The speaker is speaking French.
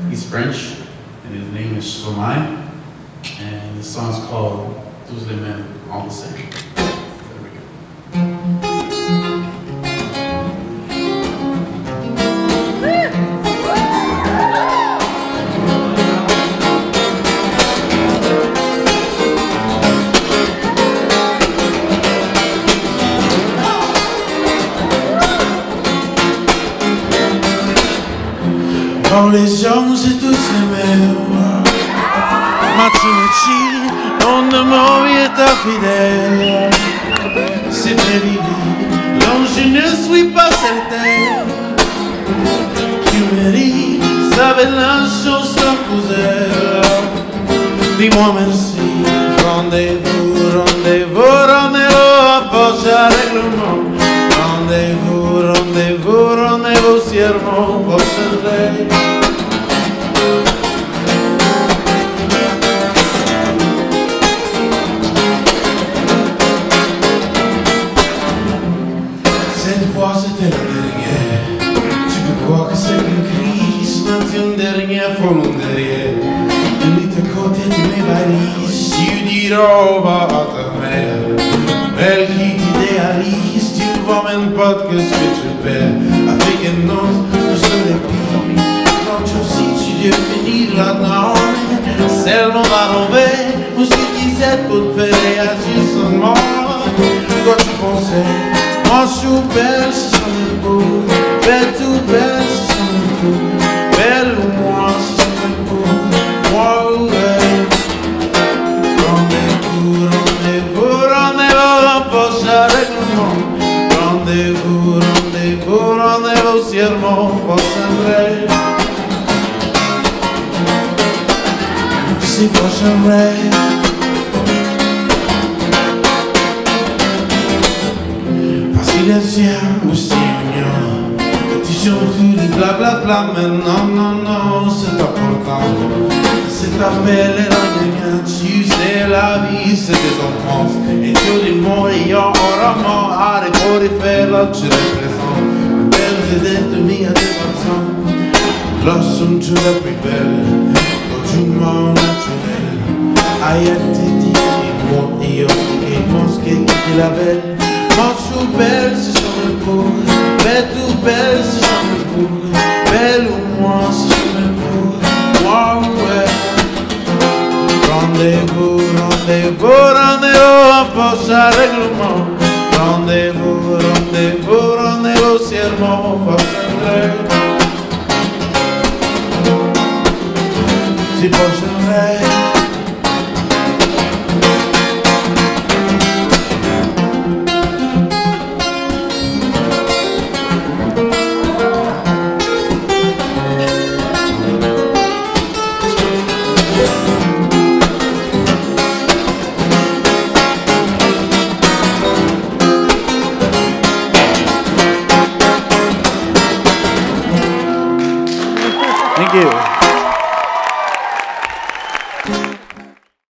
He's French, and his name is Stromae, and the song's called Tous les mêmes, all the same. There we go. Quand les hommes c'est tous les mêmes, Matsumichi, on ne m'enviait fidèle. C'est prévisible, non je ne suis pas certain. Tu me dis, ça va la chose à poser. Dis-moi merci, rendez-vous, rendez-vous, rendez-vous, à poche à règlement. Rendez-vous, rendez-vous, rendez-vous, serment, prochaine règle. Cette fois c'était la dernière. Tu peux croire que c'est une crise, mais une dernière fois mon derrière. De l'autre côté de mes valises, tu diras au revoir à ta mère. Elle qui t'idéalise, tu ne vois même pas que ce que tu perds. Avec un autre, tu serais pire. Quand tu aussi tu veux finir là-dedans, seulement à l'envers, ou ce qui disait pour te faire réagir sans moi. Quand tu pensais, moi je suis belle, c'est son épouse. Belle tout belle, c'est son épouse. Belle ou moi, c'est son épouse. Moi ou elle. Rendez-vous, rendez-vous, rendez-vous, poche à règlement. Rendez-vous, rendez-vous, rendez-vous, serment, prochain rêve. C'est prochain rêve. Facile à dire, aussi mignon. Petit jour, tu dis blablabla, mais non, non, non, c'est important. C'est ta belle et la gagnante, tu sais la vie c'est des enfances. Et tout le monde ayant oralement à pour y faire là tu représentes. Belles idées de mis à des façons. Lorsque tu la plus belle, quand tu m'en naturel. Aïe titi, moi et yo, et mon skate qui la belle. Moi je suis belle, c'est son épouse. Belle tout belle, c'est son épouse. Belle ou moi, c'est son épouse. Moi ouais. Rendez-vous, rendez-vous, rendez-vous, à poche à règlement. Rendez-vous, rendez-vous, rendez-vous, serment, prochain rêve. C'est prochain rêve. Thank you.